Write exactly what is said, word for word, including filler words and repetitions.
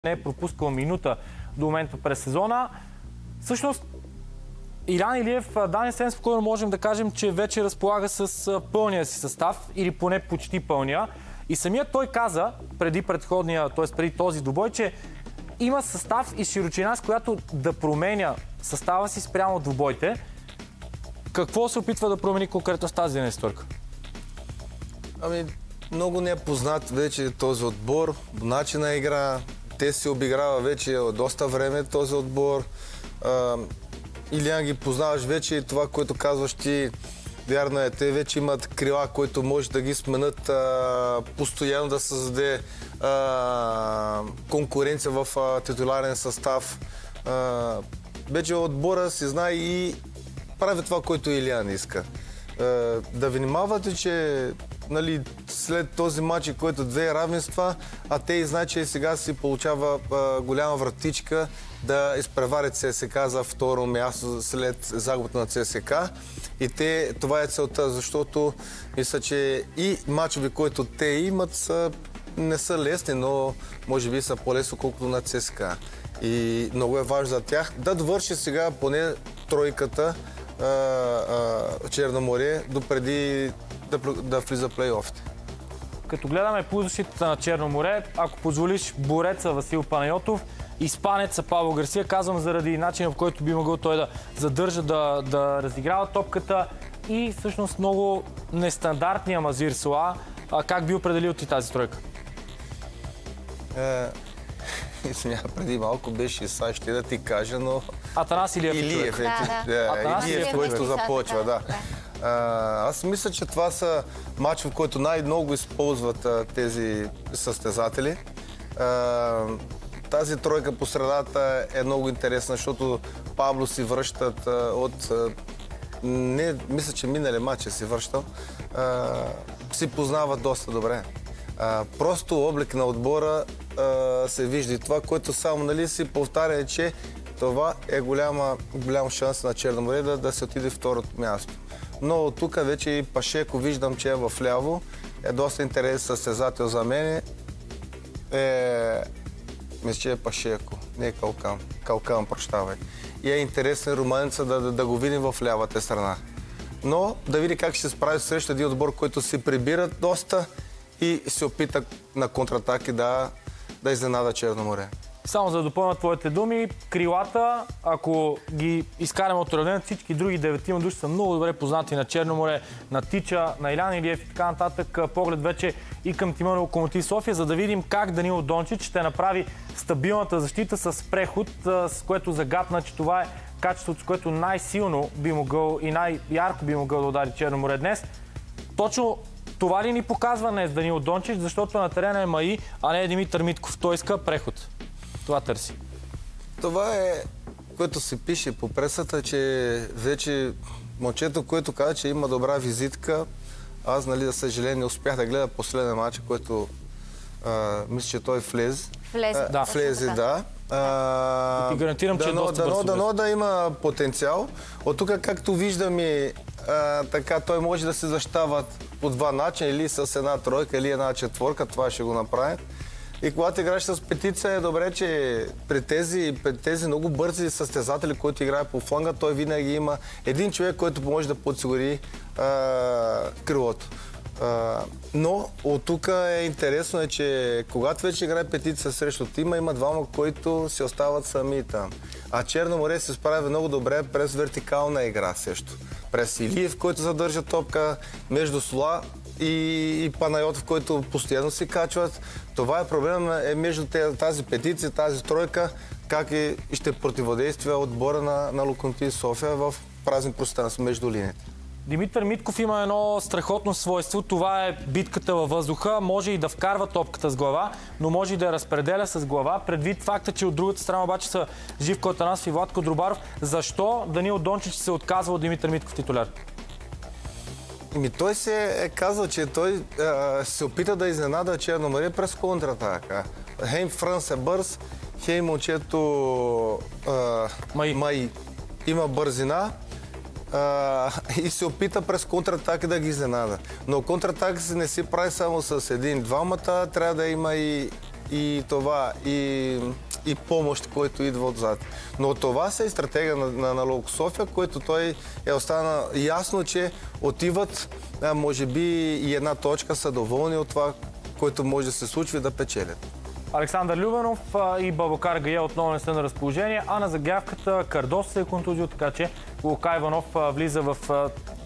не е пропускал минута до момента през сезона. Всъщност, Илян Илиев, Дани съвсем спокойно можем да кажем, че вече разполага с пълния си състав, или поне почти пълния. И самият той каза, преди предходния, т.е. преди този двубой, че има състав и широчина, с която да променя състава си спрямо от двубойте. Какво се опитва да промени конкретно с тази десеторка? Ами, много не е познат вече този отбор, начин на игра. Те се обиграва вече от доста време този отбор. А, Илян ги познаваш вече и това, което казваш ти, вярно е. Те вече имат крила, които може да ги сменят а, постоянно, да създаде а, конкуренция в а, титуларен състав. А, вече отбора си знае и прави това, което Илян иска. А, да внимавате, че нали, след този матч, който две равенства, а те и знаят, че сега си получава а, голяма вратичка да изпреварят ЦСКА за второ място след загубата на ЦСКА. И те, това е целта, защото мисля, че и матчове, които те имат, са, не са лесни, но може би са по-лесно, колкото на ЦСКА. И много е важно за тях да довърши сега поне тройката а, а, Черно море, допреди да, да влиза плейофите. Като гледаме позицията на Черно море, ако позволиш, бореца Васил Панайотов, испанеца Пабло Гарсия, казвам заради начина, в който би могъл той да задържа, да, да разиграва топката, и всъщност много нестандартния Мазир Соа. А как би определил ти тази тройка? Е, Извиня, преди малко беше Исай, ще да ти кажа, но... Атанас Илиев. Илиев е, да, да. Илиев, който започва, да. А, аз мисля, че това са матчи, в които най-много използват а, тези състезатели. А, тази тройка по средата е много интересна, защото Пабло си връщат а, от... А, не, мисля, че минали матча си връщал. А, си познават доста добре. А, просто облик на отбора а, се вижда и това, което само нали, си повтаря е, че това е голяма, голям шанс на Черно море да, да се отиде второто място. Но тук вече и Пашеко виждам, че е вляво. Е доста интересен състезател за мен. Е... Мисля, че е Пашеко, не е Калкан. Калкан, прощавай. И е интересен румънеца да, да, да го видим в лявата страна. Но да види как ще се справи срещу един отбор, който се прибират доста и се опита на контратаки да, да изненада Черно море. Само за да допълня твоите думи, крилата, ако ги изкараме от уравнението, всички други деветима души са много добре познати на Черно море, на Тича, на Илян Илиев и така нататък. Поглед вече и към тима на Локомотив София, за да видим как Данил Дончич ще направи стабилната защита с преход, с което загатна, че това е качеството, с което най-силно би могъл и най-ярко би могъл да удари Черно море днес. Точно това ли ни показва днес Данил Дончич, защото на терена е Маи, а не е Димитър Митков. Той иска преход. Това търси. Това е, което се пише по пресата, че вече момчето, което каза, че има добра визитка, аз, нали, за съжаление, не успях да гледа последния матч, който а, мисля, че той влезе. Влезе, да. Влезе, да. А, и ти гарантирам, че дано, е доста дано, бързо. Дано да има потенциал. От тук, както виждаме, а, така, той може да се защитава по два начина, или с една тройка, или една четворка, това ще го направим. И когато играеш с петица, е добре, че при тези, при тези много бързи състезатели, които играят по фланга, той винаги има един човек, който може да подсигури а, крилото. А, но от тук е интересно, е, че когато вече играе петица срещу тима, има двама, които си остават сами там. А Черно море се справя много добре през вертикална игра също. През Илиев, който задържа топка, между Сола и, и Панайотов, който постоянно се качват. Това е проблем е между тази петиция, тази тройка, как и ще противодейства отбора на, на Локомотив София в празни пространства между линиите. Димитър Митков има едно страхотно свойство. Това е битката във въздуха. Може и да вкарва топката с глава, но може и да я разпределя с глава. Предвид факта, че от другата страна обаче са Живко Атанасов и Владко Друбаров. Защо Данил Дончич се отказва от Димитър Митков титуляр? Ами той се е казал, че той а, се опита да изненада Черно море през контратака. Хейм Франс е бърз, хейм момчето Май. Май има бързина а, и се опита през контратаки да ги изненада. Но контратака се не се прави само с един-двамата, трябва да има и и това, и, и помощ, който идва отзад. Но това са и стратегия на, на, на Локо София, който той е остана ясно, че отиват, а, може би и една точка са доволни от това, което може да се случи и да печелят. Александър Любенов и Бабакар Гая отново не са на разположение, а на загявката Кардос се е контузил, така че Лука Иванов влиза в